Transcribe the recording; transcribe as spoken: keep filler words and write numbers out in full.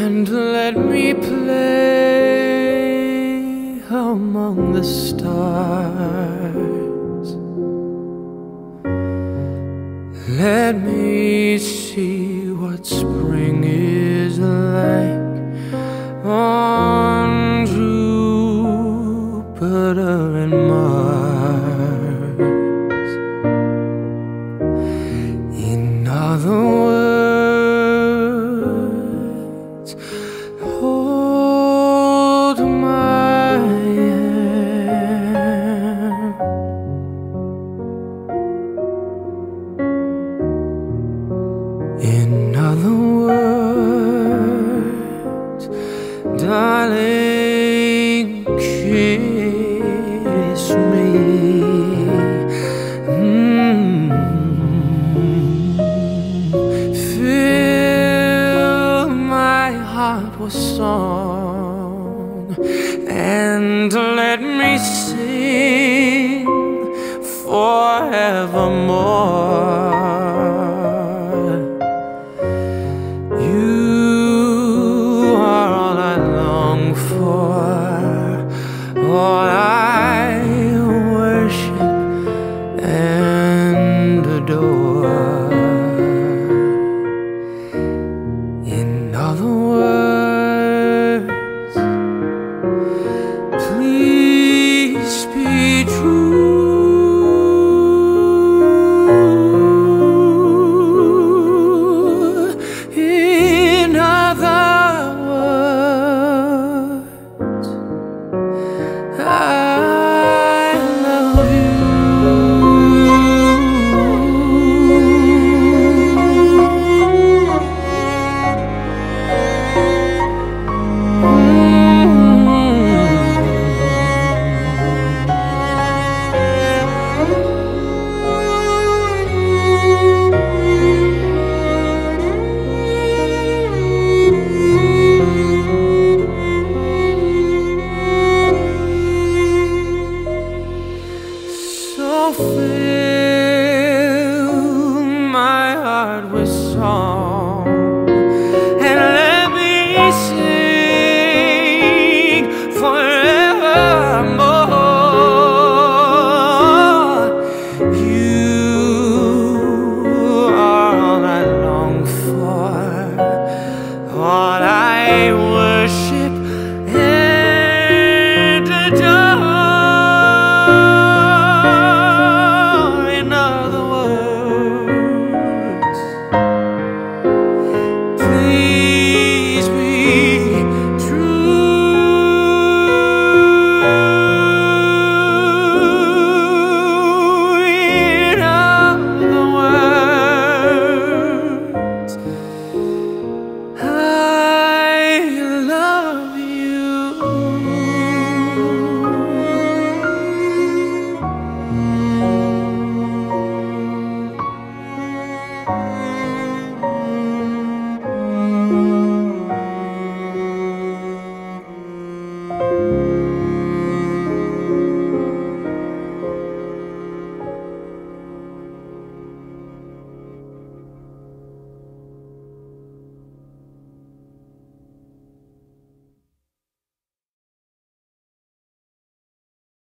and let me play among the stars. Let me see what spring is like on Jupiter and Mars. In other words, hold my hand. In other words, darling, kiss me. Mm. Fill my heart with song and let me sing forevermore. All I worship and adore. In other words, please be true. In other I love you. Fill my heart with song and let me sing forevermore. You are all I long for, all I worship